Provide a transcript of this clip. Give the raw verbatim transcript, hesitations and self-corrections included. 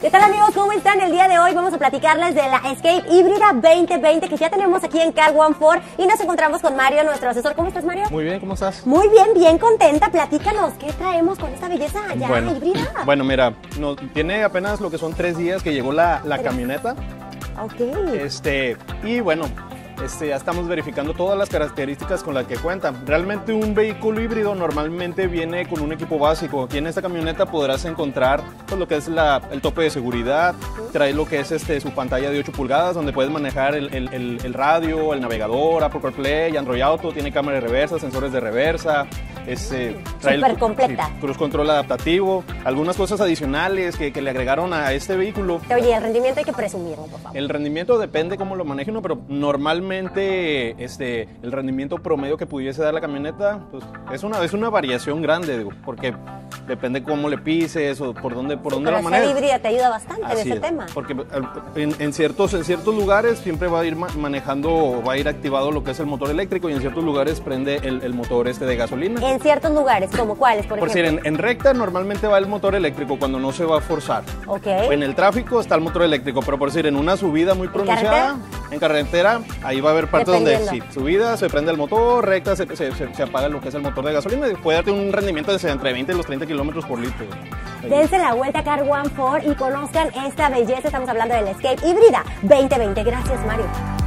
¿Qué tal, amigos? ¿Cómo están? El día de hoy vamos a platicarles de la Escape híbrida veinte veinte que ya tenemos aquí en Car One Ford y nos encontramos con Mario, nuestro asesor. ¿Cómo estás, Mario? Muy bien, ¿cómo estás? Muy bien, bien contenta. Platícanos, ¿qué traemos con esta belleza ya bueno, híbrida? Bueno, mira, no, tiene apenas lo que son tres días que llegó la, la camioneta. Ok. Este, y bueno, este, ya estamos verificando todas las características con las que cuenta. Realmente un vehículo híbrido normalmente viene con un equipo básico. Aquí en esta camioneta podrás encontrar pues, lo que es la, el tope de seguridad, trae lo que es este, su pantalla de ocho pulgadas donde puedes manejar el, el, el, el radio, el navegador, Apple CarPlay, Android Auto, tiene cámara de reversa, sensores de reversa. Este, trae Súper el, completa. Sí, cruise control adaptativo, algunas cosas adicionales que, que le agregaron a este vehículo. Oye, el rendimiento hay que presumirlo, por favor. El rendimiento depende cómo lo maneje uno, pero normalmente este, el rendimiento promedio que pudiese dar la camioneta pues, es, una, es una variación grande, digo, porque depende cómo le pises o por dónde, por Sí, dónde pero lo manejes. esa híbrida te ayuda bastante en Así ese es, tema. porque en, en, ciertos, en ciertos lugares siempre va a ir manejando o va a ir activado lo que es el motor eléctrico y en ciertos lugares prende el, el motor este de gasolina. En ciertos lugares, ¿como cuáles, por, por ejemplo? decir, en, en recta normalmente va el motor eléctrico cuando no se va a forzar. Ok. En el tráfico está el motor eléctrico, pero por decir, en una subida muy pronunciada, en carretera, ahí va a haber partes donde sí, subida se prende el motor, recta se, se, se, se apaga lo que es el motor de gasolina y puede darte un rendimiento de entre veinte y los treinta kilómetros por litro. Ahí. Dense la vuelta a Car One Ford y conozcan esta belleza. Estamos hablando del Escape híbrida veinte veinte. Gracias, Mario.